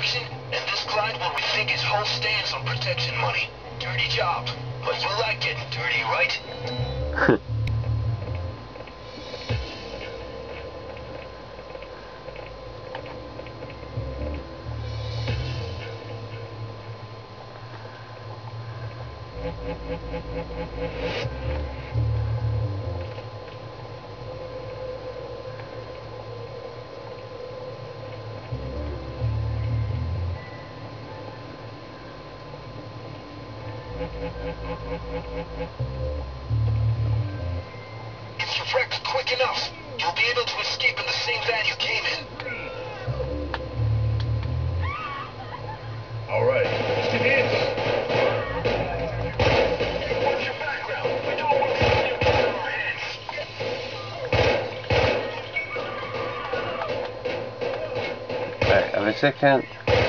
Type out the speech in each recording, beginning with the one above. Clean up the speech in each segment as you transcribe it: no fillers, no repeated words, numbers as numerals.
protection, and this client will rethink his whole stance on protection money. Dirty job, but you like getting dirty, right? If you wreck quick enough, you'll be able to escape in the same van you came in. All right, hands up. What's your background? We don't want to see you get in our heads. Right, have a second.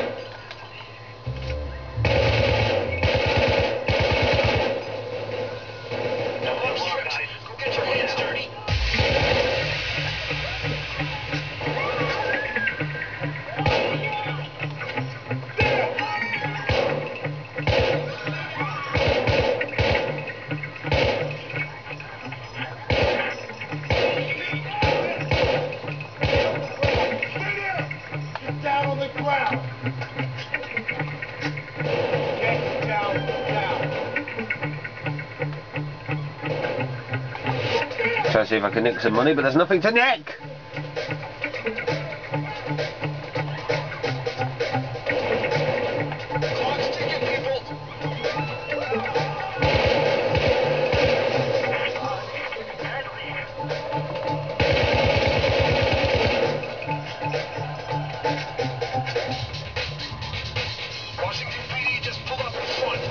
Try to see if I can nick some money, but there's nothing to nick! Clock's ticking, people. Washington PD just pulled up in front.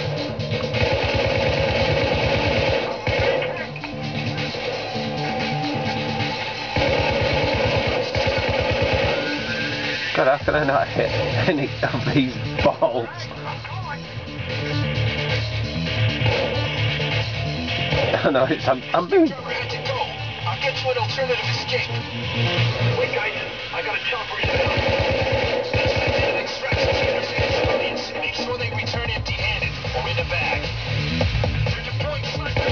God, how can I not hit any of these balls? Oh no, it's I'm being... Trevor had to go. I'll get you an alternative escape. Wait, guys, I got a chopper inbound. Let's send in an extraction team to save civilians. Make sure they return empty-handed or in a bag. They're deploying snipers.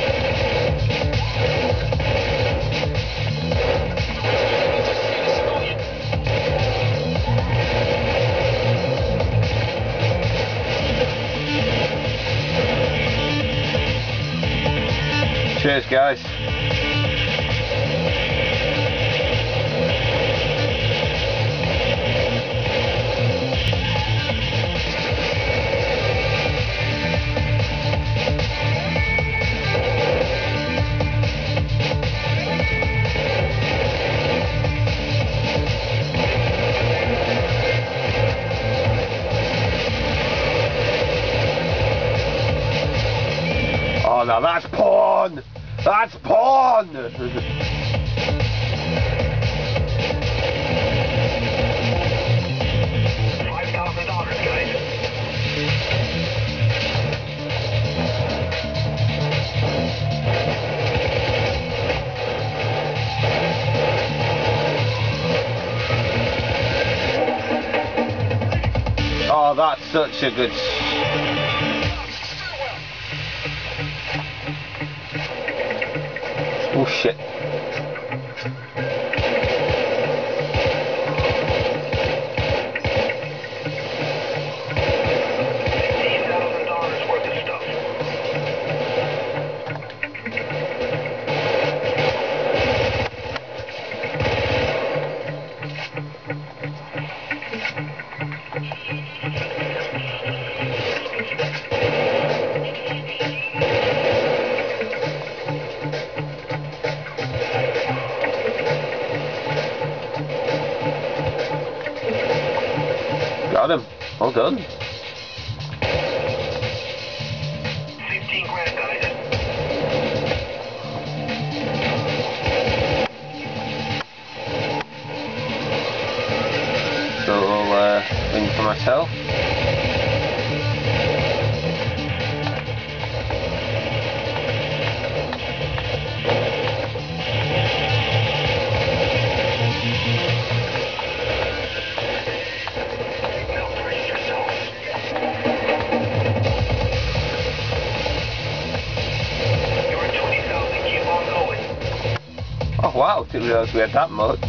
Cheers, guys. Oh, now that's porn! That's porn! $5,000, guys. Oh, that's such a good... Oh shit. $15,000 worth of stuff. Got him. Well done. 15 grand, guys. So I'll win for myself. wow, didn't realise we had that much.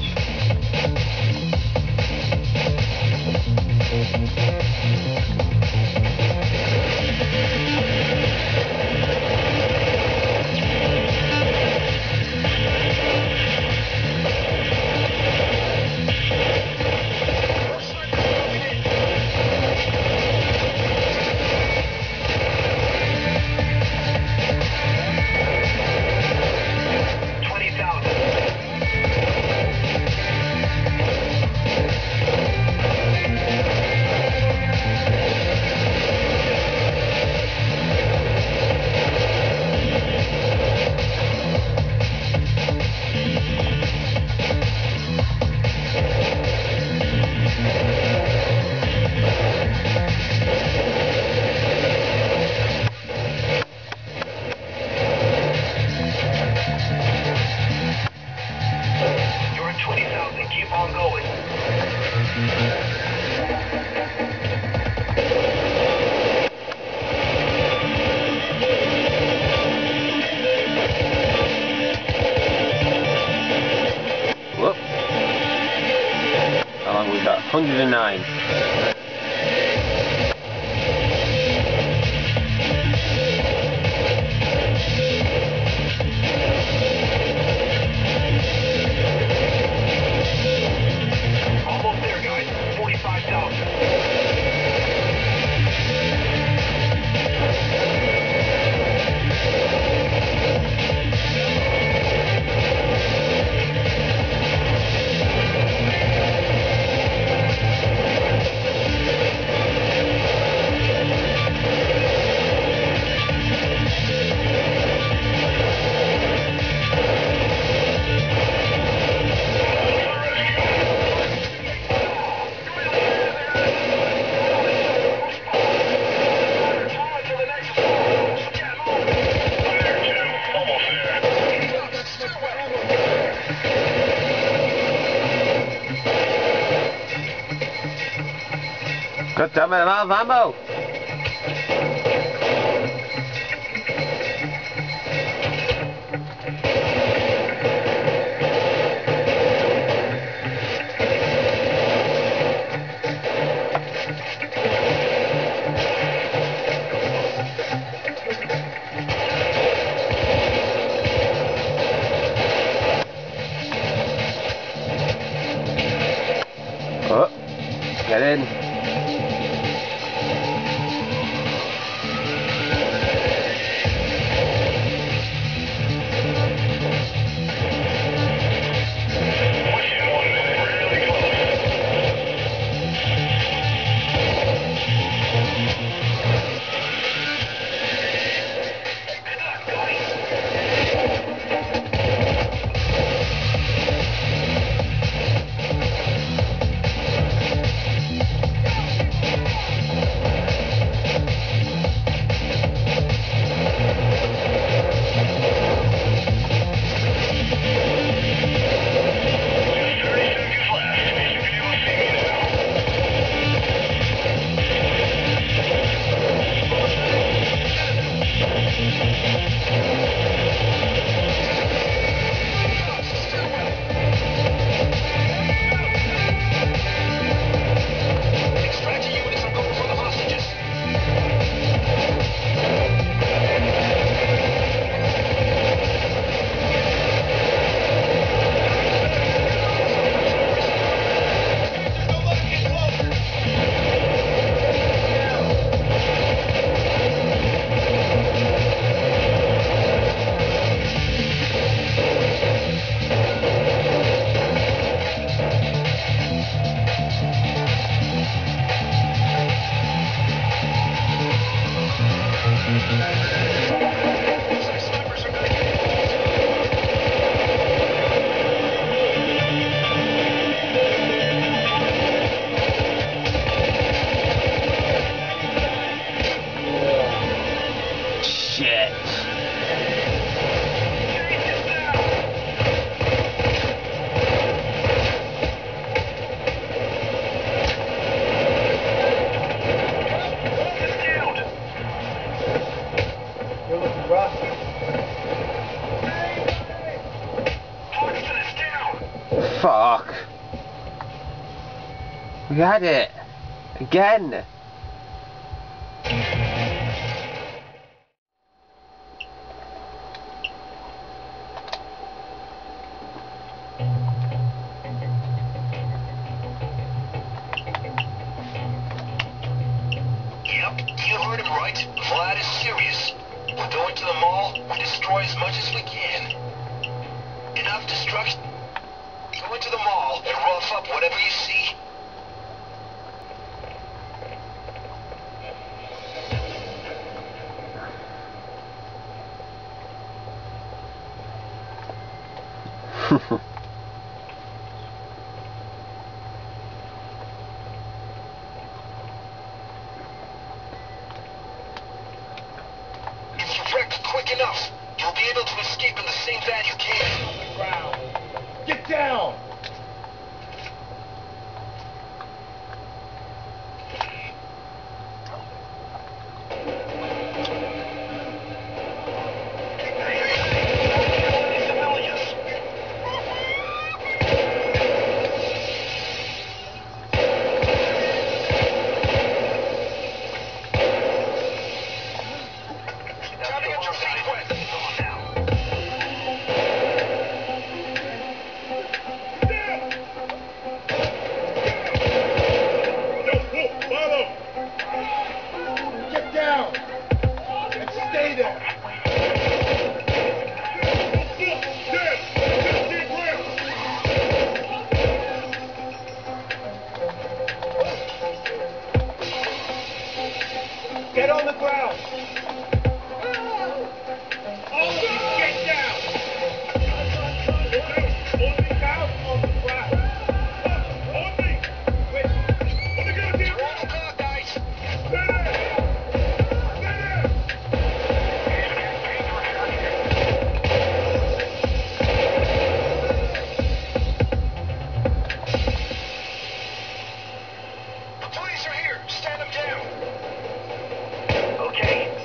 Whoop. How long we got? 109. Almost there, guys. 45,000. God damn it, I'm out of ammo! Oh, get in. had it! Again! Yep, you heard him right. Vlad is serious. We're going to the mall. We destroy as much as we can. Enough destruction. Go into the mall and rough up whatever you see. If you wreck quick enough, you'll be able to escape in the same van you came. On the ground. Get down! Civilians. Time to get your feet wet. Get down! And stay there! Get on the ground! All of you, get down! Only down on the ground! Only! Wait! What are you gonna do? Roll the clock, guys. Stay there! The police are here. Stand them down. Okay,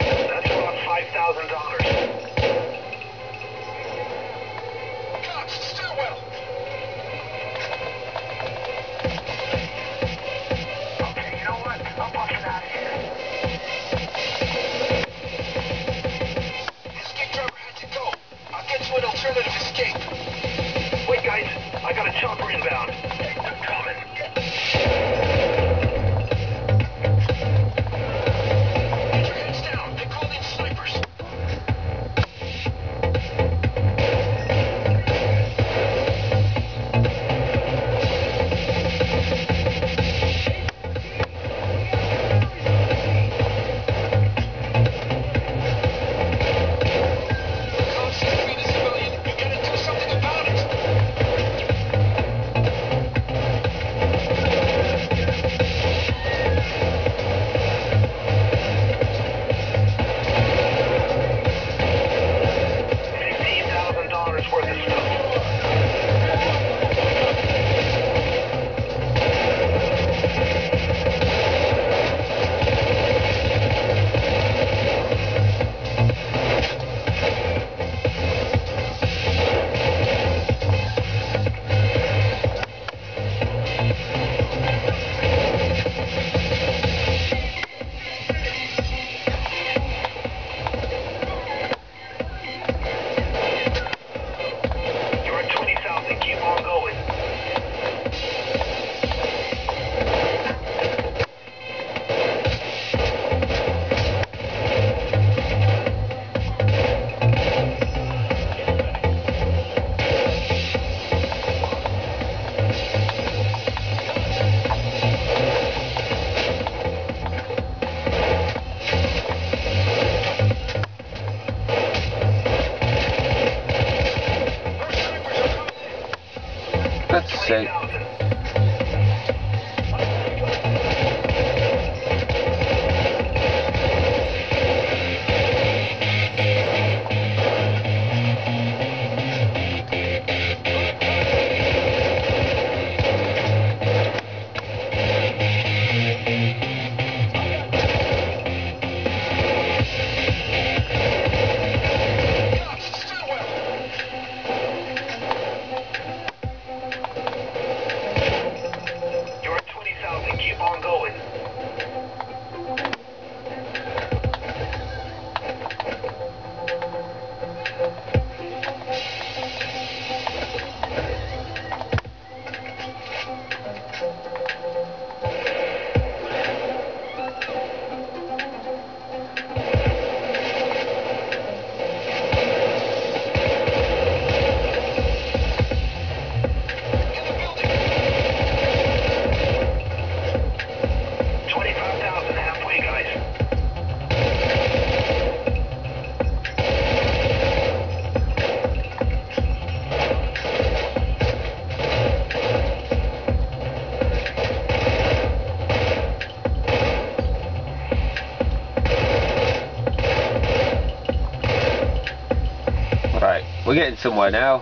We're getting somewhere now.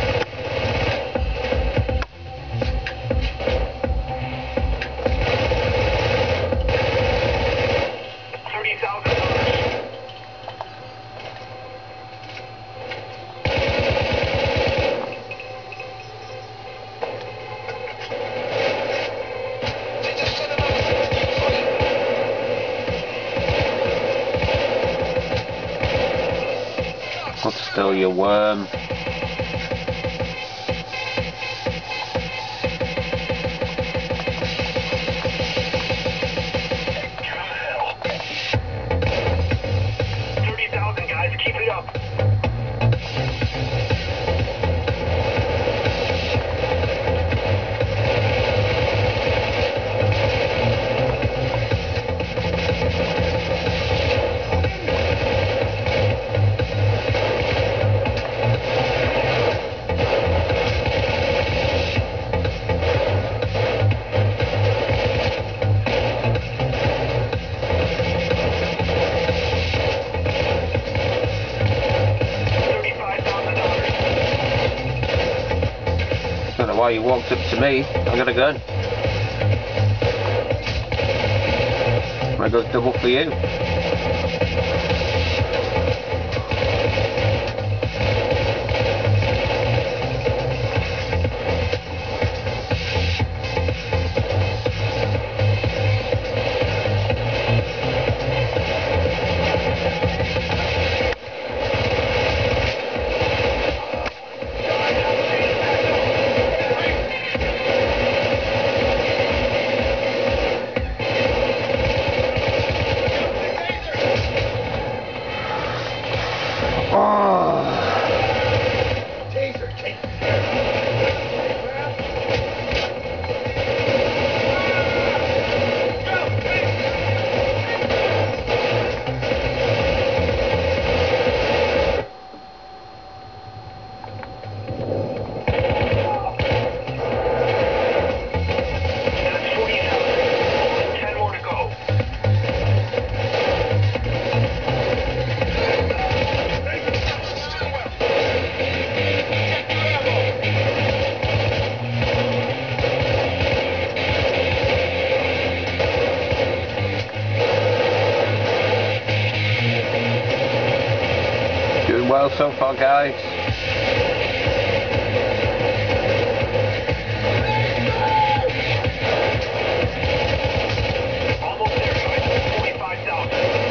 Got to steal your worm. Why you walked up to me? I got a gun. I got double for you. Well, so far, guys. Almost there, guys. 45,000.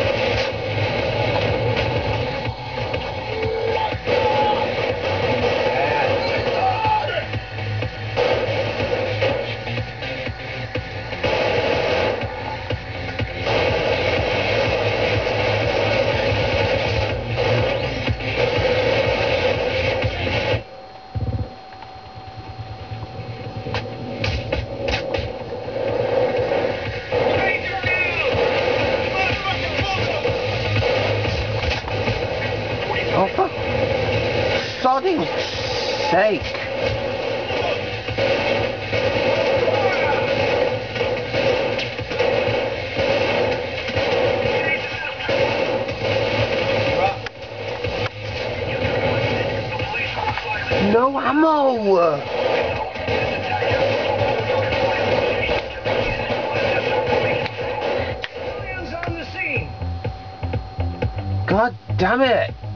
Oh, for sodding sake. No ammo. God damn it.